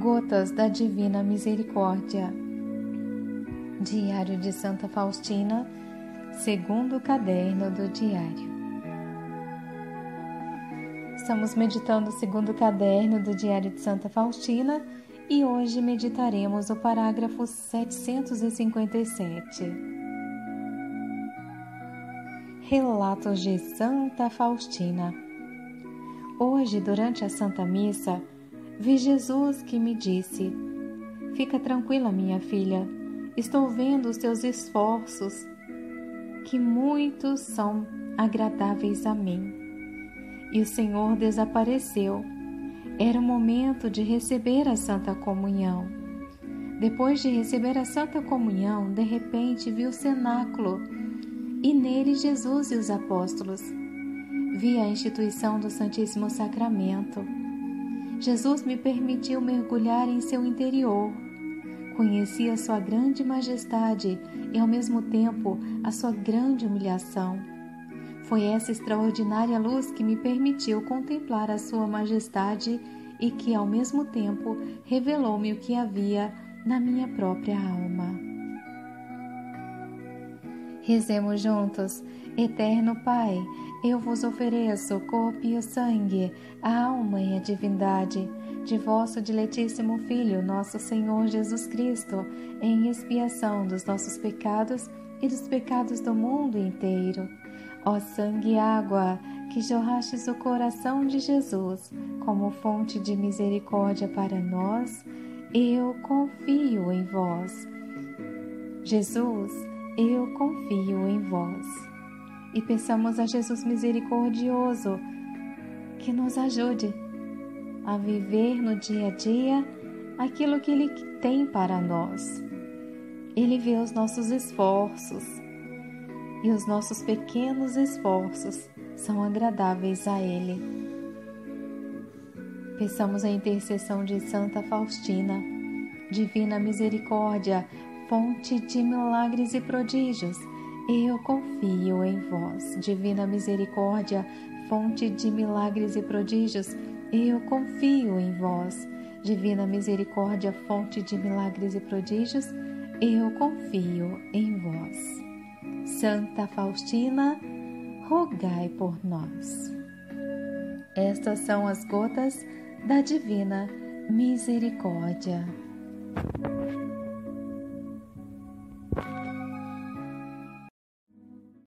Gotas da Divina Misericórdia. Diário de Santa Faustina, segundo caderno do diário. Estamos meditando o segundo caderno do Diário de Santa Faustina e hoje meditaremos o parágrafo 757. Relatos de Santa Faustina. Hoje, durante a Santa Missa, vi Jesus que me disse: "Fica tranquila, minha filha, estou vendo os teus esforços, que muitos são agradáveis a mim." E o Senhor desapareceu. Era o momento de receber a Santa Comunhão. Depois de receber a Santa Comunhão, de repente vi o cenáculo e nele Jesus e os apóstolos. Vi a instituição do Santíssimo Sacramento. Jesus me permitiu mergulhar em seu interior. Conheci a sua grande majestade e, ao mesmo tempo, a sua grande humilhação. Foi essa extraordinária luz que me permitiu contemplar a sua majestade e que, ao mesmo tempo, revelou-me o que havia na minha própria alma. Rezemos juntos. Eterno Pai, eu vos ofereço o corpo e o sangue, a alma e a divindade de vosso diletíssimo Filho, nosso Senhor Jesus Cristo, em expiação dos nossos pecados e dos pecados do mundo inteiro. Ó sangue e água, que jorrastes o coração de Jesus como fonte de misericórdia para nós, eu confio em vós. Jesus, eu confio em vós. E peçamos a Jesus misericordioso que nos ajude a viver no dia a dia aquilo que Ele tem para nós. Ele vê os nossos esforços e os nossos pequenos esforços são agradáveis a Ele. Peçamos a intercessão de Santa Faustina, Divina Misericórdia, fonte de milagres e prodígios. Eu confio em vós, Divina Misericórdia, fonte de milagres e prodígios. Eu confio em vós, Divina Misericórdia, fonte de milagres e prodígios. Eu confio em vós. Santa Faustina, rogai por nós. Estas são as gotas da Divina Misericórdia.